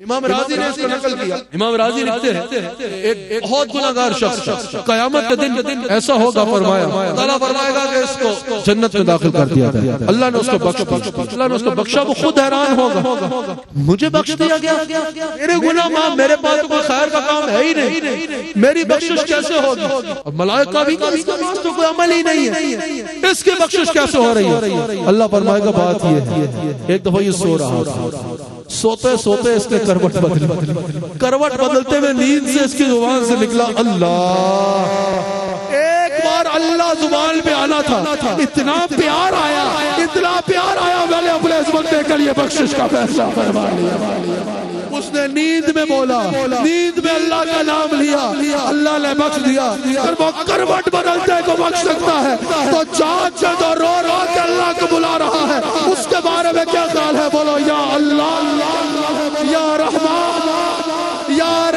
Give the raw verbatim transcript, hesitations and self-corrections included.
امام راضی نے اس کو نقل کیا. امام راضی لکھتے ہیں ایک بہت گناہگار شخص قیامت کے دن ایسا ہوگا فرمایا تعالیٰ فرمائے گا کہ اس کو جنت میں داخل کر دیا گیا. اللہ نے اس کو بخش دیا. اللہ نے اس کو بخشا. وہ خود حیران ہوگا مجھے بخش دیا گیا, میرے گناہ معاف, میرے پاس تو کوئی خیر کا کام ہے ہی نہیں, میری بخشش کیسے ہوگی؟ اب ملائکہ بھی اس کے پاس تو کوئی عمل ہی نہیں ہے, اس کی بخشش کیسے ہو رہی ہے؟ اللہ فرمائے گا بات یہ ہے ایک دفعہ یہ سو رہا تھا, سوتے سوتے اس نے کروٹ بدلی, کروٹ بدلتے میں نیند سے اس کی زبان سے نکلا اللہ. ایک بار اللہ زبان پہ آنا تھا, اتنا پیار آیا, اتنا پیار آیا, میں نے اپنے عظمت دے کر یہ بخشش کا فیصلہ فرما لیا. اس نے نیند میں بولا, نیند میں اللہ کا نام لیا, اللہ نے بخش دیا. اگر وہ کروٹ بدلتے کو بخش سکتا ہے تو جان جد اور رو رو کے اللہ کو بلا رہا ہے, اس کے بارے میں کیا خیال ہے؟ بولو یا اللہ, یا رحمان, یا